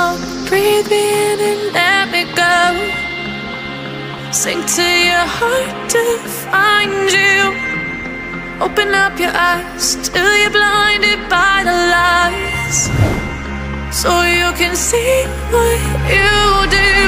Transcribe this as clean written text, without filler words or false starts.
song. Breathe me in and let me go. Sink to your heart to find you. Open up your eyes till you're blinded by the lies, so you can see what you do.